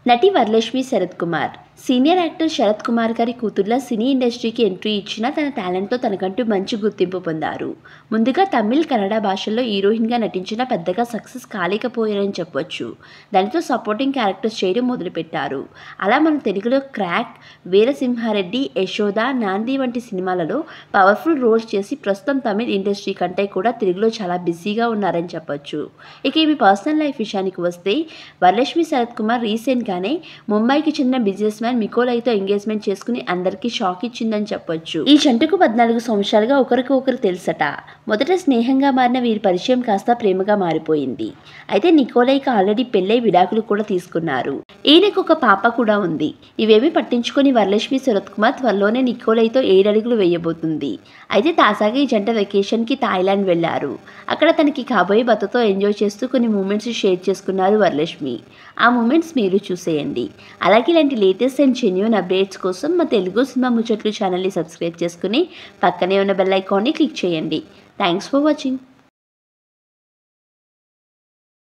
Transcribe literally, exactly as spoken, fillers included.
నటి Varalakshmi Sarath Kumar senior actor Sarath Kumar గారి కూతుర్ల సినీ ఇండస్ట్రీకి ఎంట్రీ ఇచ్చిన తన టాలెంట్తో తనకంటూ మంచి గుర్తింపు పొందారు. ముందుగా తమిళ్, కన్నడ భాషల్లో హీరోయిన్గా నటించిన పెద్దగా సక్సెస్ కాలేకపోయారని చెప్పొచ్చు. దానితో సపోర్టింగ్ క్యారెక్టర్స్ చేయడం మొదలుపెట్టారు. అలా మన తెలుగులో క్రాక్, వీరసింహారెడ్డి, యశోద, నాంది వంటి సినిమాలలో పవర్ఫుల్ రోల్స్ చేసి ప్రస్తుతం తమిళ్ ఇండస్ట్రీ కంటే కూడా తెలుగులో చాలా బిజీగా ఉన్నారని చెప్పొచ్చు. ఇక ఈమె పర్సనల్ లైఫ్ విషయానికి వస్తే వరలక్ష్మి శరత్ కుమార్ రీసెంట్గానే ముంబైకి చెందిన బిజినెస్ మ్యాన్ మికోలైతో ఎంగేజ్మెంట్ చేసుకుని అందరికీ షాక్ ఇచ్చిందని చెప్పొచ్చు. ఈ జంటకు పద్నాలుగు సంవత్సరాలుగా ఒకరికి ఒకరు తెలుసట. మొదట స్నేహంగా మారిన వీరి పరిచయం కాస్త ప్రేమగా మారిపోయింది. అయితే నికోలైకి ఆల్రెడీ పెళ్ళై విడాకులు కూడా తీసుకున్నారు. ఈయనకు ఒక పాప కూడా ఉంది. ఇవేమీ పట్టించుకొని వరలక్ష్మి శరత్ కుమార్ త్వరలోనే నికోలైతో ఏడడుగులు వేయబోతుంది. అయితే తాజాగా ఈ జంట వెకేషన్కి థాయిలాండ్ వెళ్లారు. అక్కడ తనకి కాబోయే భర్తతో ఎంజాయ్ చేస్తూ కొన్ని మూమెంట్స్ షేర్ చేసుకున్నారు వరలక్ష్మి. ఆ మూమెంట్స్ మీరు చూసేయండి. అలాగే ఇలాంటి లేటెస్ట్ అండ్ జెన్యూన్ అప్డేట్స్ కోసం మా తెలుగు సినిమా ముచ్చట్లు ఛానల్ని సబ్స్క్రైబ్ చేసుకుని పక్కనే ఉన్న బెల్ ఐకాన్ని క్లిక్ చేయండి. Thanks for watching.